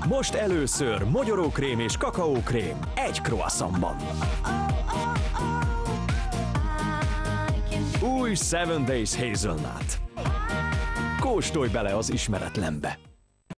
Most először mogyorókrém és kakaókrém egy croissantban. Új 7 Days Hazelnut. Kóstolj bele az ismeretlenbe!